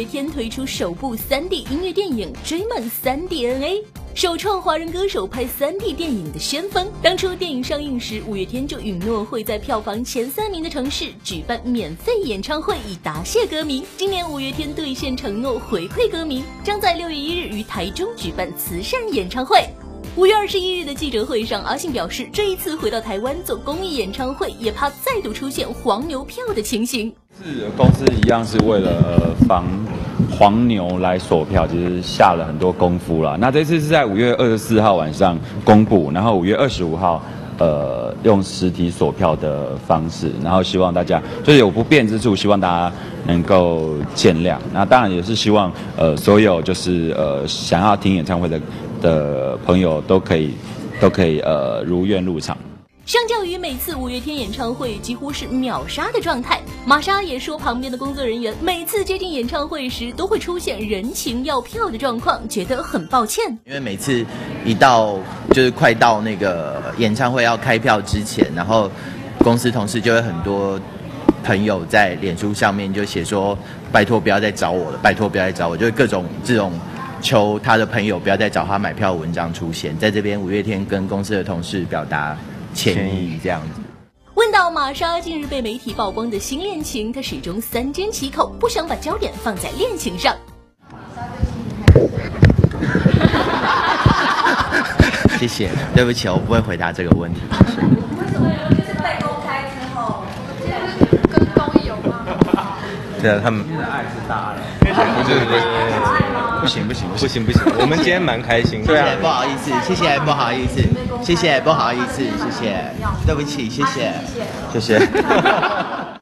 天推出首部3D 音乐电影《追梦3 DNA》，首创华人歌手拍3D 电影的先锋。当初电影上映时，五月天就允诺会在票房前3名的城市举办免费演唱会，以答谢歌迷。今年五月天兑现承诺，回馈歌迷，将在6月1日于台中举办慈善演唱会。5月21日的记者会上，阿信表示，这一次回到台湾做公益演唱会，也怕再度出现黄牛票的情形。 公司一样是为了防黄牛来锁票，其实下了很多功夫啦。那这次是在5月24号晚上公布，然后5月25号用实体锁票的方式，然后希望大家就是有不便之处，希望大家能够见谅。那当然也是希望所有就是想要听演唱会的朋友都可以如愿入场。 相较于每次五月天演唱会几乎是秒杀的状态，玛莎也说旁边的工作人员每次接近演唱会时都会出现人情要票的状况，觉得很抱歉。 因为每次一到就是快到那个演唱会要开票之前，然后公司同事就会很多朋友在脸书上面就写说拜托不要再找我了，拜托不要再找我，就是各种这种求他的朋友不要再找他买票的文章出现。在这边五月天跟公司的同事表达歉意这样子。 问到玛莎近日被媒体曝光的新恋情，她始终3缄其口，不想把焦点放在恋情上。 谢谢，对不起，我不会回答这个问题。谢谢。 为什么是被公开之后，跟公益有关吗？ 对啊，他们的爱是大的。 不行，我们今天蛮开心的。 谢谢，不好意思，谢谢，不好意思，谢谢，不好意思，谢谢，对不起，谢谢，谢谢。